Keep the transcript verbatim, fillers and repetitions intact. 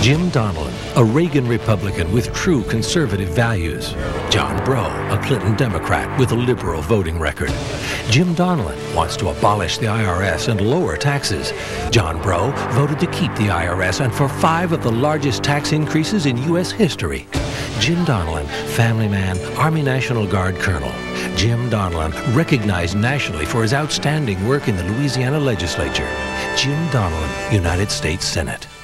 Jim Donelon, a Reagan Republican with true conservative values. John Breaux, a Clinton Democrat with a liberal voting record. Jim Donelon wants to abolish the I R S and lower taxes. John Breaux voted to keep the I R S and for five of the largest tax increases in U S history. Jim Donelon, family man, Army National Guard colonel. Jim Donelon, recognized nationally for his outstanding work in the Louisiana legislature. Jim Donelon, United States Senate.